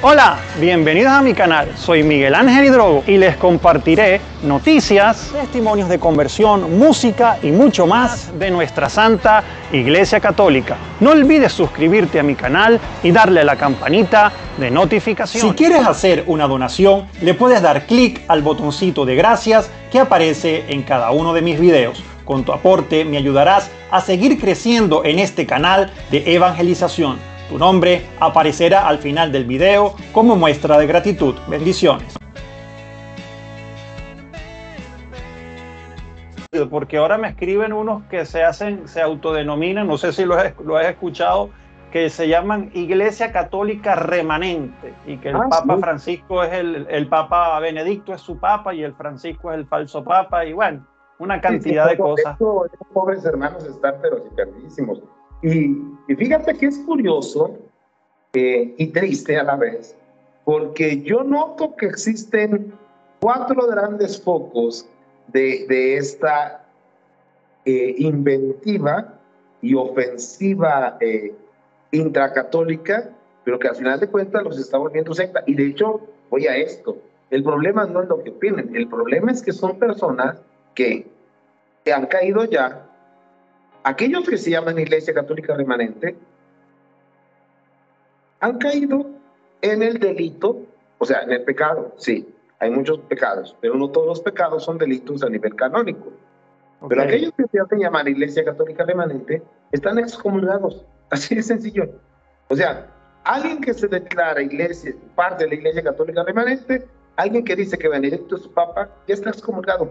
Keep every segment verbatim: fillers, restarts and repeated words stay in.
Hola, bienvenidos a mi canal, soy Miguel Ángel Hidrogo y les compartiré noticias, testimonios de conversión, música y mucho más de nuestra Santa Iglesia Católica. No olvides suscribirte a mi canal y darle a la campanita de notificación. Si quieres hacer una donación, le puedes dar clic al botoncito de gracias que aparece en cada uno de mis videos. Con tu aporte me ayudarás a seguir creciendo en este canal de evangelización. Tu nombre aparecerá al final del video como muestra de gratitud. Bendiciones. Porque ahora me escriben unos que se hacen, se autodenominan, no sé si lo has, lo has escuchado, que se llaman Iglesia Católica Remanente y que el ah, Papa sí. Francisco es el, el Papa Benedicto es su Papa y el Francisco es el falso Papa y bueno, una cantidad sí, sí, de cosas. Estos pobres hermanos están pero sí perdidísimos. Y, y fíjate que es curioso eh, y triste a la vez, porque yo noto que existen cuatro grandes focos de, de esta eh, inventiva y ofensiva eh, intracatólica, pero que al final de cuentas los está volviendo secta. Y de hecho, voy a esto, el problema no es lo que opinen, el problema es que son personas que, que han caído ya. Aquellos que se llaman Iglesia Católica Remanente han caído en el delito, o sea, en el pecado, sí, hay muchos pecados, pero no todos los pecados son delitos a nivel canónico. Okay. Pero aquellos que se hacen llamar Iglesia Católica Remanente están excomulgados, así de sencillo. O sea, alguien que se declara iglesia, parte de la Iglesia Católica Remanente, alguien que dice que Benedicto es su Papa, ya está excomulgado.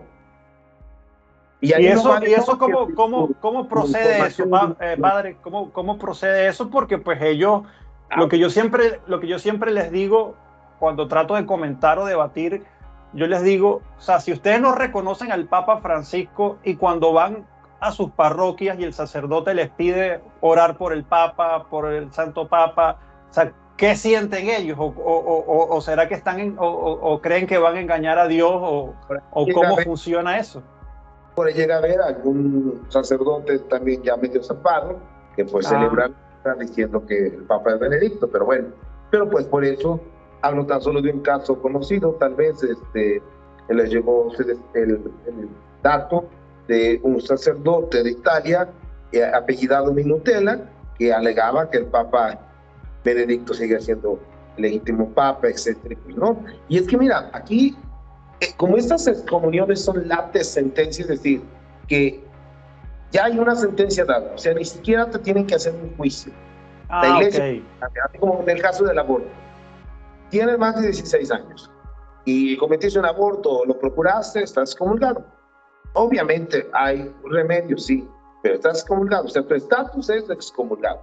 Y, y eso, no vale y eso ¿cómo, que, cómo, cómo procede eso, eh, padre? ¿Cómo, ¿Cómo procede eso? Porque pues ellos, ah, lo que yo siempre, lo que yo siempre les digo cuando trato de comentar o debatir, yo les digo, o sea, si ustedes no reconocen al Papa Francisco y cuando van a sus parroquias y el sacerdote les pide orar por el Papa, por el Santo Papa, o sea, ¿qué sienten ellos? ¿O, o, o, o será que están en, o, o, o creen que van a engañar a Dios? ¿O, o cómo funciona eso? Por ahí llega a ver algún sacerdote también ya medio zapado, que pues ah. celebran diciendo que el Papa es Benedicto, pero bueno, pero pues por eso hablo tan solo de un caso conocido, tal vez este, les llegó el, el dato de un sacerdote de Italia, eh, apellidado Minutella, que alegaba que el Papa Benedicto sigue siendo legítimo Papa, etcétera, ¿no? Y es que mira, aquí como estas excomuniones son lates sentencias, es decir, que ya hay una sentencia dada, o sea, ni siquiera te tienen que hacer un juicio. Ah, la iglesia, okay. Como en el caso del aborto, tienes más de dieciséis años y cometiste un aborto, lo procuraste, estás excomulgado. Obviamente hay remedios, sí, pero estás excomulgado, o sea, tu estatus es excomulgado.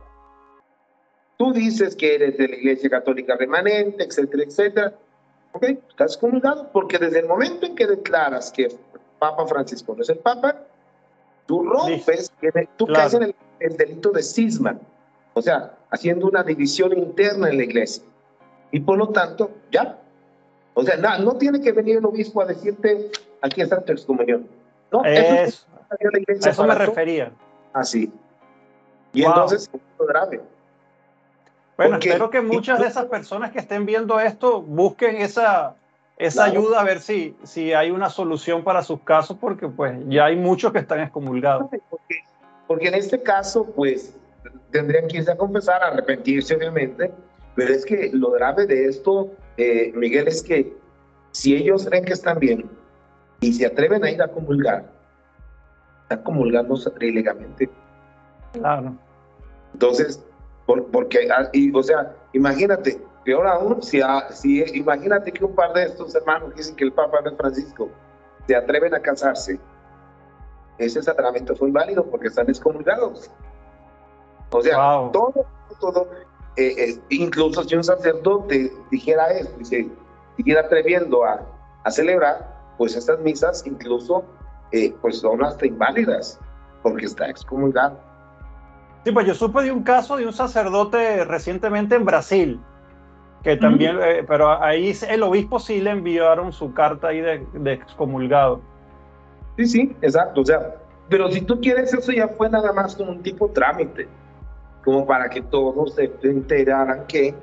Tú dices que eres de la Iglesia Católica Remanente, etcétera, etcétera. Ok, estás excomulgado porque desde el momento en que declaras que Papa Francisco no es el Papa, tú rompes, sí, tú claro. caes en el, el delito de cisma, o sea, haciendo una división interna en la iglesia. Y por lo tanto, ya. O sea, no, no tiene que venir el obispo a decirte, aquí está tu excomunión. No, es, eso, es a eso me refería. Así. Y wow. entonces, es grave. Bueno, porque, espero que muchas de esas personas que estén viendo esto busquen esa, esa claro. ayuda a ver si, si hay una solución para sus casos, porque pues ya hay muchos que están excomulgados. Porque, porque en este caso, pues, tendrían que irse a confesar, a arrepentirse obviamente, pero es que lo grave de esto, eh, Miguel, es que si ellos creen que están bien y se atreven a ir a comulgar, están comulgando ilegalmente. Claro. Entonces, Por, porque, y, o sea, imagínate, peor aún, si, si, imagínate que un par de estos hermanos dicen que el Papa no es Francisco, se atreven a casarse, ese sacramento fue inválido porque están excomulgados. O sea, wow. todo, todo, eh, eh, incluso si un sacerdote dijera esto y se siguiera atreviendo a, a celebrar, pues estas misas incluso eh, pues son hasta inválidas porque está excomulgado. Sí, pues yo supe de un caso de un sacerdote recientemente en Brasil, que también, uh-huh. eh, pero ahí el obispo sí le enviaron su carta ahí de, de excomulgado. Sí, sí, exacto, o sea, pero si tú quieres eso ya fue nada más como un tipo trámite, como para que todos se enteraran que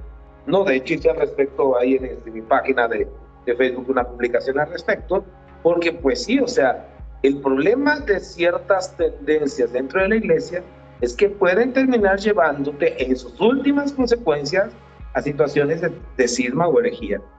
No, de hecho hice al respecto ahí en, en mi página de, de Facebook una publicación al respecto, porque pues sí, o sea, el problema de ciertas tendencias dentro de la iglesia es que pueden terminar llevándote en sus últimas consecuencias a situaciones de, de cisma o herejía.